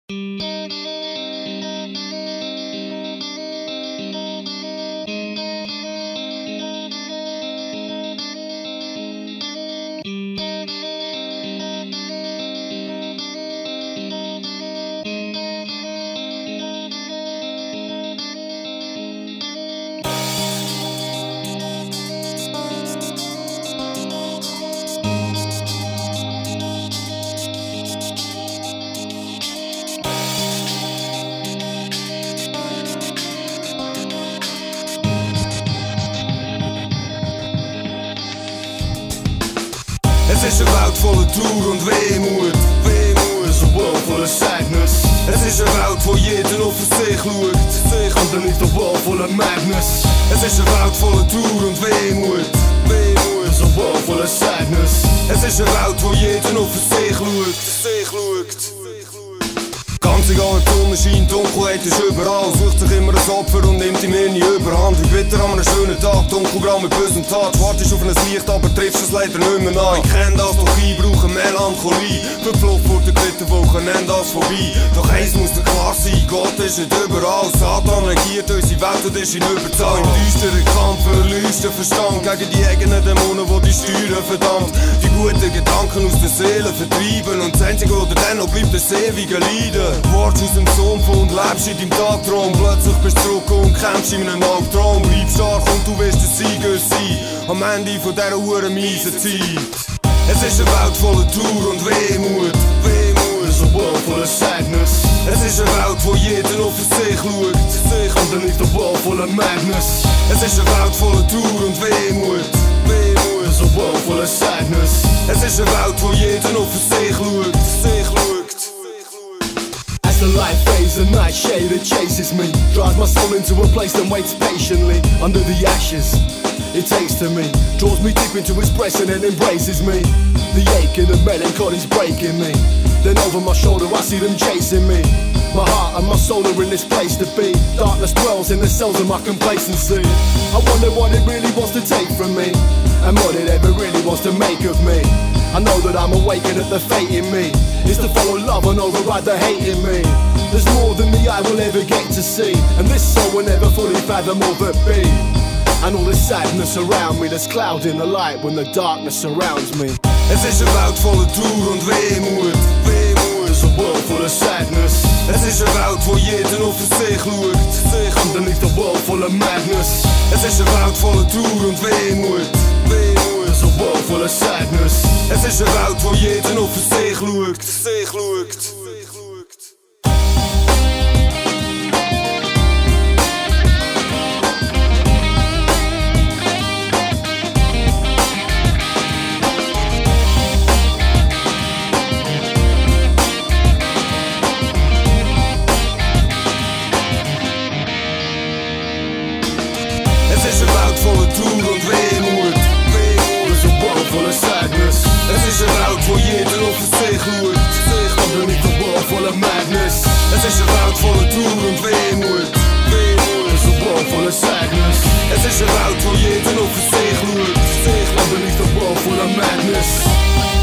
Es ist eine Welt voller Trauer und Wehmut. It's a world full of sadness. Es ist eine Welt, wo jeder nur für sich schaut. Underneath the world full of madness. Es ist eine Welt voller Trauer und Wehmut. It's a world full of sadness. Es ist eine Welt, wo jeder nur für sich schaut. Ganz egal, die Sonne scheint, Dunkelheit ist überall. Sucht sich immer ein Opfer und nimmt ihm nie überhand. Wie bitter an einem schönen Tag, dunkelgrau mit bösem Tat. Wartest auf ein Licht, aber triffst es leider nicht mehr nach. Ich kenn das, doch ich brauche Melancholie. Verflucht wurde dritte Wochenende das vorbei. Doch eins muss dir klar sein, Gott ist nicht überall. Satan regiert unsere Welt und ist in Überzahl. Im düsteren Kampf verlierst den Verstand gegen die eigenen Dämonen, die die steuern, verdammt. Die guten Gedanken aus der Seele vertreiben. Und das Einzige, was dir dann noch bleibt, ist das ewige Leiden. Wartest aus dem Sumpf und lebst in deinem Tagtraum. Plötzlich bist du zurück und kämpfst in einem Albtraum. Bleib stark und du wirst der Sieger sein am Ende von dieser huren miesen Zeit. Es ist eine Welt voller Trauer und Wehmut. It's a world full of sadness. Es ist eine Welt, wo jeder nur für sich schaut. Underneath the world full of madness. Es ist eine Welt voller Trauer und Wehmut. It's a world full of sadness. Es ist eine Welt, wo jeder nur für sich schaut. As the light fades, the night shade that chases me drives my soul into a place that waits patiently under the ashes. It takes to me, draws me deep into its breast and then embraces me. The ache and the melancholy's breaking me. Then over my shoulder I see them chasing me. My heart and my soul are in this place to be. Darkness dwells in the cells of my complacency. I wonder what it really wants to take from me, and what it ever really wants to make of me. I know that I'm awakened at the fate in me is to follow love and override the hate in me. There's more than the eye will ever get to see, and this soul will never fully fathom all that be. And all the sadness around me that's clouding the light when the darkness surrounds me. Es ist eine Welt voller Trauer und Wehmut. It's a world full of sadness. Es ist eine Welt, wo jeder nur für sich schaut. Underneath the world full of madness. Es ist eine Welt voller Trauer und Wehmut. It's a world full of sadness. Es ist eine Welt, wo jeder nur für sich schaut. Es ist eine Welt voller Trauer und Wehmut. It's a world full of sadness. Es ist eine Welt, wo jeder nur für sich schaut. Underneath the world full of madness. Es ist eine Welt voller Trauer und Wehmut. It's a world full of sadness. Es ist eine Welt, wo jeder nur für sich schaut. Underneath the world full of madness.